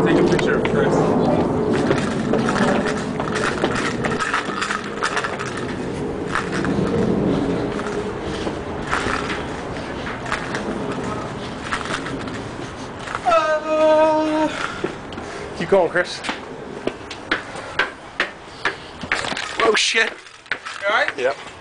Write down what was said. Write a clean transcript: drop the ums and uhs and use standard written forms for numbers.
Take a picture of Chris. Keep going, Chris. Oh shit. Alright? Yep.